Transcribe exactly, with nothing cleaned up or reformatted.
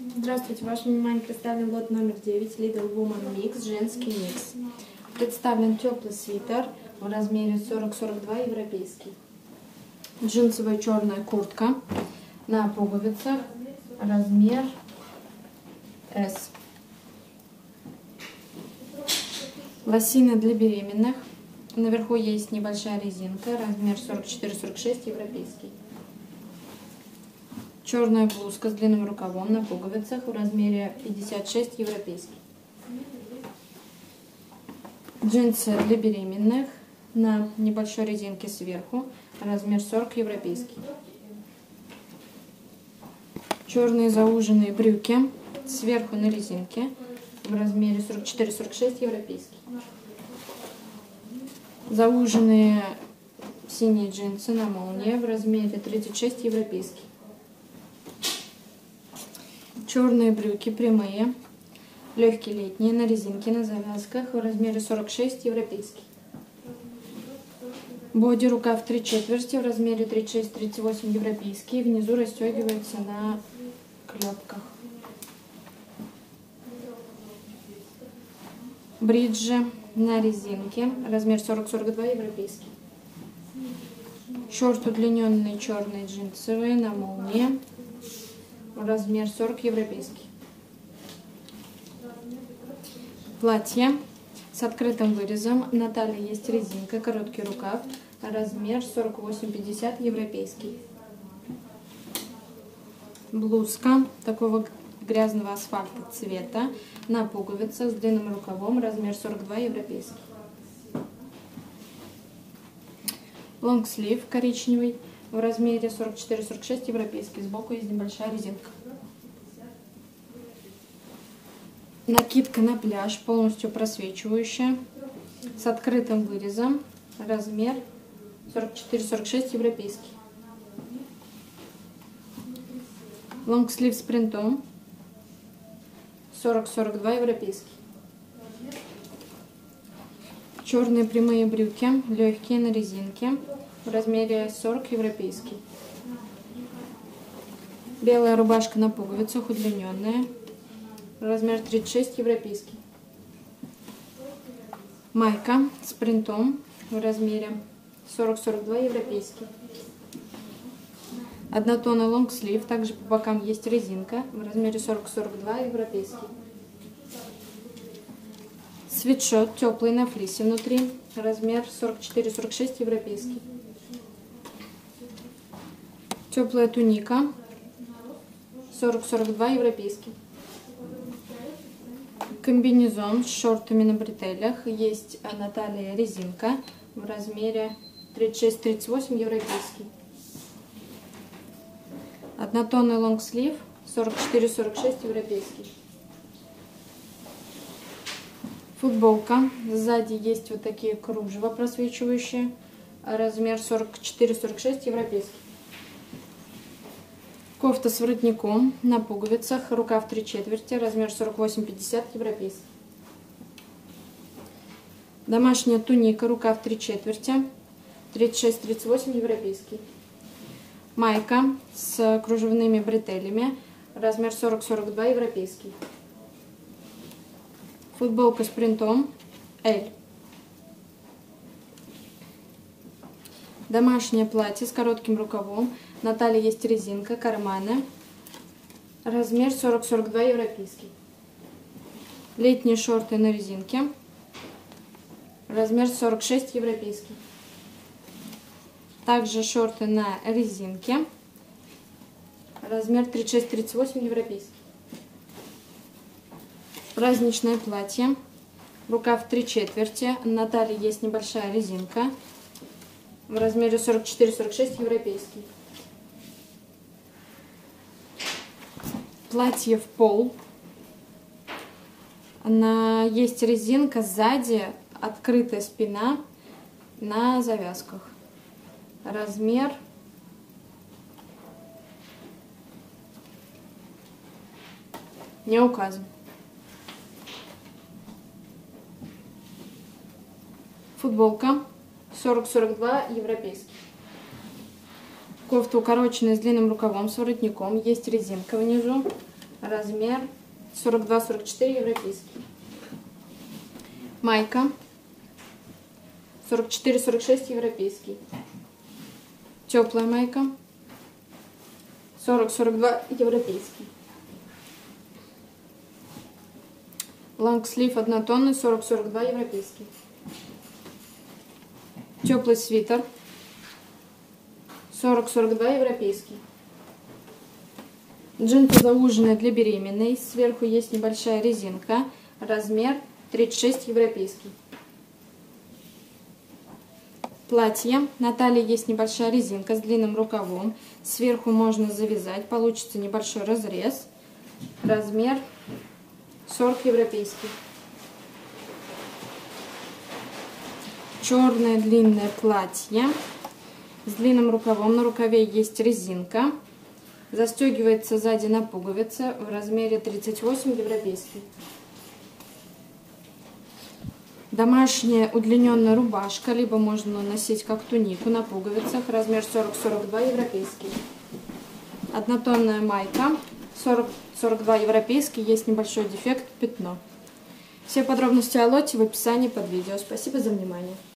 Здравствуйте, вашему вниманию представлен лот номер девять Lidl Woman Mix, женский микс. Представлен теплый свитер в размере сорок сорок два европейский. Джинсовая черная куртка на пуговицах, размер эс. Лосины для беременных. Наверху есть небольшая резинка, размер сорок четыре сорок шесть европейский. Черная блузка с длинным рукавом на пуговицах в размере пятьдесят шесть европейский. Джинсы для беременных на небольшой резинке сверху, размер сорок европейский. Черные зауженные брюки сверху на резинке в размере сорок четыре сорок шесть европейский. Зауженные синие джинсы на молнии в размере тридцать шесть европейский. Черные брюки прямые, легкие летние, на резинке, на завязках в размере сорок шесть европейский. Боди рукав три четверти в размере тридцать шесть тридцать восемь европейский. Внизу расстегивается на клепках. Бриджи на резинке, размер сорок сорок два европейский. Шорты удлиненные черные джинсовые на молнии, размер сорок европейский. Платье с открытым вырезом, на талии есть резинка, короткий рукав, размер сорок восемь пятьдесят европейский. Блузка такого грязного асфальта цвета на пуговицах с длинным рукавом, размер сорок два европейский. Лонгслив коричневый в размере сорок четыре сорок шесть европейский. Сбоку есть небольшая резинка. Накидка на пляж, полностью просвечивающая, с открытым вырезом, размер сорок четыре сорок шесть европейский. Лонгслив с принтом, сорок сорок два европейский. Черные прямые брюки, легкие, на резинке, в размере сорок европейский. Белая рубашка на пуговицах, удлиненная, размер тридцать шесть европейский. Майка с принтом в размере сорок сорок два европейский. Однотонный лонгслив, также по бокам есть резинка в размере сорок сорок два европейский. Свитшот теплый на флисе внутри, размер сорок четыре сорок шесть европейский. Теплая туника, сорок сорок два европейский. Комбинезон с шортами на бретелях, есть на талии резинка в размере тридцать шесть тридцать восемь европейский. Однотонный лонгслив, сорок четыре сорок шесть европейский. Футболка, сзади есть вот такие кружева просвечивающие, размер сорок четыре сорок шесть европейский. Кофта с воротником на пуговицах, рукав три четверти, размер сорок восемь пятьдесят европейский. Домашняя туника, рукав три четверти, тридцать шесть тридцать восемь европейский. Майка с кружевными бретелями, размер сорок сорок два европейский. Футболка с принтом эль. Домашнее платье с коротким рукавом, на талии есть резинка, карманы, размер сорок сорок два европейский. Летние шорты на резинке, размер сорок шесть европейский. Также шорты на резинке, размер тридцать шесть тридцать восемь европейский. Праздничное платье, рукав три четверти, на талии есть небольшая резинка, в размере сорок четыре сорок шесть европейский. Платье в пол, на, есть резинка сзади, открытая спина на завязках. Размер не указан. Футболка сорок сорок два европейский. Кофта укороченная с длинным рукавом, с воротником. Есть резинка внизу. размер сорок два сорок четыре, европейский. Майка сорок четыре сорок шесть, европейский. Теплая майка сорок сорок два, европейский. Лонгслив однотонный сорок сорок два, европейский. Теплый свитер сорок сорок два, европейский. Джинсы зауженные для беременной. Сверху есть небольшая резинка. Размер тридцать шесть, европейский. Платье. На талии есть небольшая резинка с длинным рукавом. Сверху можно завязать. Получится небольшой разрез. Размер сорок, европейский. Черное длинное платье с длинным рукавом. На рукаве есть резинка. Застегивается сзади на пуговице в размере тридцать восемь, европейский. Домашняя удлиненная рубашка, либо можно носить как тунику на пуговицах, размер сорок сорок два, европейский. Однотонная майка сорок сорок два, европейский, есть небольшой дефект, пятно. Все подробности о лоте в описании под видео. Спасибо за внимание.